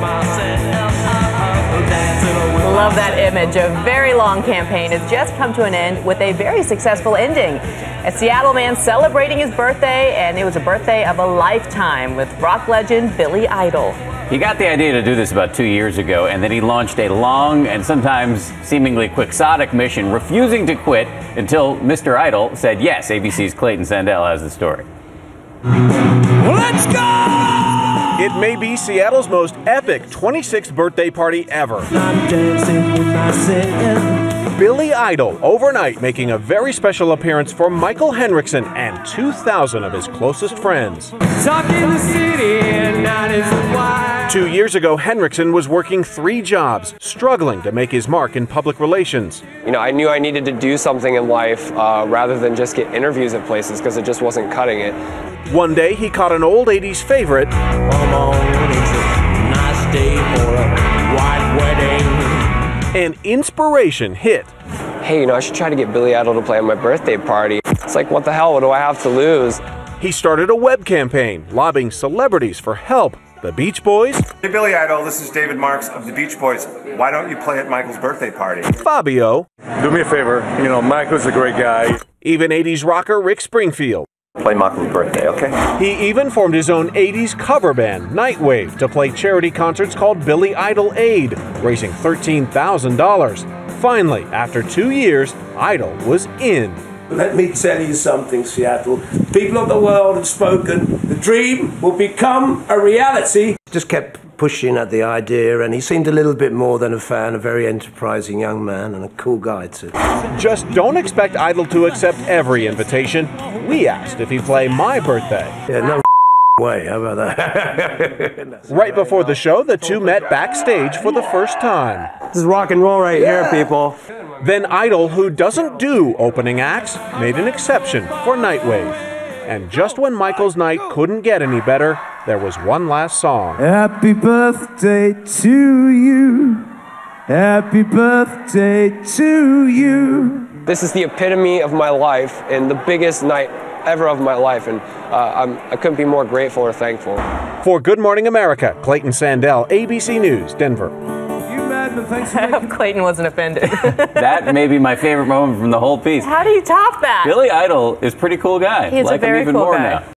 Love that image. A very long campaign has just come to an end with a very successful ending. A Seattle man celebrating his birthday, and it was a birthday of a lifetime with rock legend Billy Idol. He got the idea to do this about 2 years ago, and then he launched a long and sometimes seemingly quixotic mission, refusing to quit until Mr. Idol said yes. ABC's Clayton Sandell has the story. Let's go! It may be Seattle's most epic 26th birthday party ever. I'm dancing with myself. Billy Idol overnight making a very special appearance for Michael Henriksen and 2,000 of his closest friends. Talk in the city and night is wide. 2 years ago, Henriksen was working 3 jobs, struggling to make his mark in public relations. You know, I knew I needed to do something in life rather than just get interviews at places because it just wasn't cutting it. One day, he caught an old 80s favorite. Come on, it's a nice day for a white wedding. And inspiration hit. Hey, you know, I should try to get Billy Idol to play at my birthday party. It's like, what the hell? What do I have to lose? He started a web campaign, lobbying celebrities for help. The Beach Boys. Hey Billy Idol, this is David Marks of the Beach Boys. Why don't you play at Michael's birthday party? Fabio. Do me a favor, you know, Michael's a great guy. Even 80s rocker Rick Springfield. Play Michael's birthday, okay? He even formed his own 80s cover band, Nightwave, to play charity concerts called Billy Idol Aid, raising $13,000. Finally, after 2 years, Idol was in. Let me tell you something, Seattle. People of the world have spoken. The dream will become a reality. Just kept pushing at the idea, and he seemed a little bit more than a fan, a very enterprising young man and a cool guy too. Just don't expect Idol to accept every invitation. We asked if he'd play my birthday. Yeah, no way. How about that? Right before the show, the two met backstage for the first time. This is rock and roll right here, people. Then Idol, who doesn't do opening acts, made an exception for Nightwave. And just when Michael's night couldn't get any better, there was one last song. Happy birthday to you. Happy birthday to you. This is the epitome of my life and the biggest night ever of my life, and I couldn't be more grateful or thankful. For Good Morning America, Clayton Sandell, ABC News, Denver. I hope Clayton wasn't offended. That may be my favorite moment from the whole piece. How do you top that? Billy Idol is a pretty cool guy. He's a very him even cool more guy. now.